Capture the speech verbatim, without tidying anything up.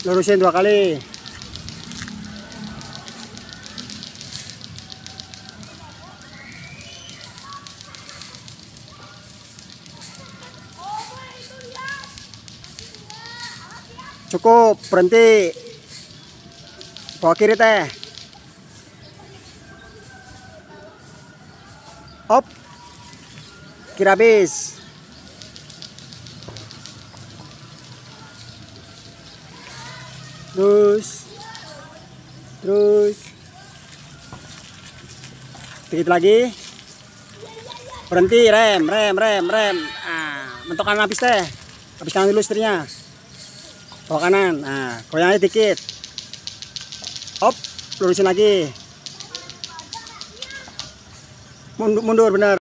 lurusin dua kali. Cukup, berhenti. Bawa kiri teh. Op. Kiri habis. Terus. Terus. Dikit lagi. Berhenti, rem, rem, rem, rem. Ah, mentok kanan habis teh. Habis kanan dulu setirnya. Bawa kanan. Nah, goyangnya dikit. Op, lurusin lagi. Mundur, mundur bener.